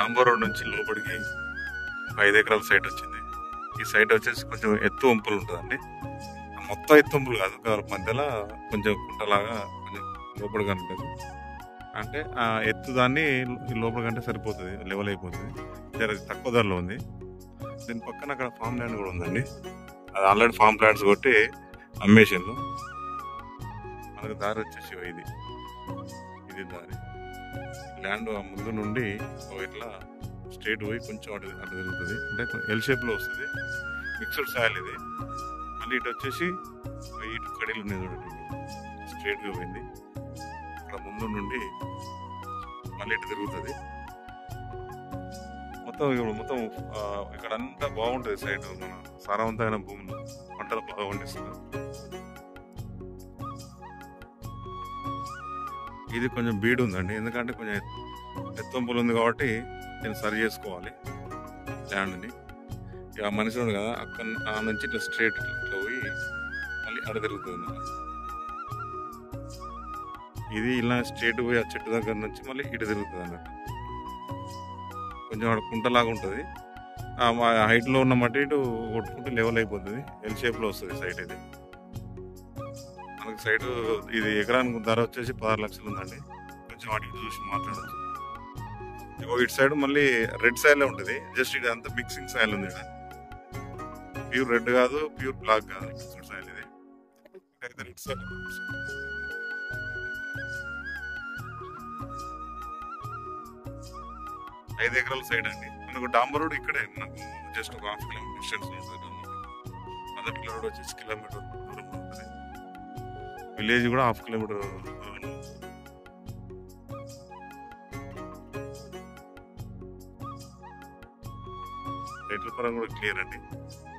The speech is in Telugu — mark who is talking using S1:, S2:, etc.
S1: డాంబర్ రోడ్ నుంచి లోపలికి 5 ఎకరాల సైట్ వచ్చింది. ఈ సైట్ వచ్చేసి కొంచెం ఎత్తు వంపులు ఉంటుందండి. మొత్తం ఎత్తు వంపులు కాదు, మధ్యలో కొంచెం కుంటలాగా కొంచెం లోపలిగా ఉంటుంది. అంటే ఆ ఎత్తు దాన్ని లోపల కంటే సరిపోతుంది, లెవెల్ అయిపోతుంది. తక్కువ ధరలో ఉంది. దీని పక్కన అక్కడ ఫామ్ ల్యాండ్ కూడా ఉందండి. అది ఆల్రెడీ ఫామ్ ప్లాట్స్ కొట్టి అమ్మేషన్లు. మనకు దారి వచ్చేసి ఇది దారి. ల్యాండ్ ముందు నుండి ఇట్లా స్ట్రేట్ పోయి కొంచెం అటు తిరుగుతుంది. అంటే ఎల్ షేప్లో వస్తుంది. మిక్స్డ్ సాయిల్ ఇది. మళ్ళీ ఇటు వచ్చేసి ఇటు కడీలు ఉన్నాయి చూడండి, స్ట్రేట్గా పోయింది. ఇక్కడ ముందు నుండి మళ్ళీ ఇటు తిరుగుతుంది. మొత్తం ఇక్కడ అంతా బాగుంటుంది. సైడ్ మన సారవంతమైన భూములు, పంటలు బాగా పండిస్తున్నారు. ఇది కొంచెం బీడు ఉందండి, ఎందుకంటే కొంచెం ఎత్తంపులు ఉంది కాబట్టి నేను సరి చేసుకోవాలి ల్యాండ్ని. ఇక మనిషి ఉంది కదా, అక్కడ ఆ నుంచి ఇట్లా స్ట్రేట్ ఇట్లా పోయి మళ్ళీ అడ తిరుగుతుంది. ఇది ఇలా స్ట్రేట్ పోయి ఆ చెట్టు దగ్గర నుంచి మళ్ళీ ఇటు తిరుగుతుంది అన్నట్టు. కొంచెం అక్కడ కుంటలాగా ఉంటుంది. హైట్లో ఉన్న మట్టి ఇటు కొట్టుకుంటూ లెవెల్ అయిపోతుంది. ఎల్ షేప్లో వస్తుంది సైట్. ఇది మనకు సైట్ ఇది ఎకరానికి ధర వచ్చేసి 16 లక్షలు ఉందండి. కొంచెం వాటికి చూసి మాట్లాడచ్చు. ఇటు సైడ్ మళ్ళీ రెడ్ సాయిల్ ఉంటుంది. జస్ట్ ఇది అంతా మిక్సింగ్ సాయిల్ ఉంది. ఇక్కడ ప్యూర్ రెడ్ కాదు, ప్యూర్ బ్లాక్ కాదు, మిక్స్డ్ సాయిల్ ఇది. రెడ్ సాయిల్ 5 ఎకరాల సైడ్ అండి. మనకు డాంబర్ రోడ్ ఇక్కడే, మనకు జస్ట్ ఒక 1/2 కిలోమీటర్ డిస్టెన్స్ ఉంటుంది. 1 కిలోమీటర్ వచ్చేసి కిలోమీటర్ దూరం ఉంటుంది. విలేజ్ కూడా 1/2 కిలోమీటర్. రేట్ల పరంగా కూడా క్లియర్ అండి.